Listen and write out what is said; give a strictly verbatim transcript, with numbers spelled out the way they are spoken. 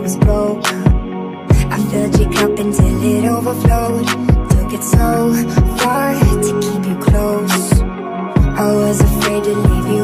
was broke. I filled your cup until it overflowed. Took it so far to keep you close. I was afraid to leave you